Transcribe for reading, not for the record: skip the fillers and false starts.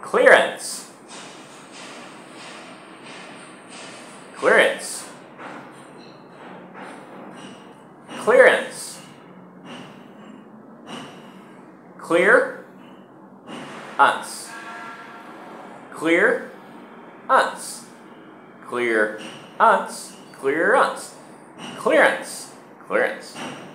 clearance, clearance, clearance, clear, uns, clear, uns, clear, uns, clear, uns, clearance, clearance.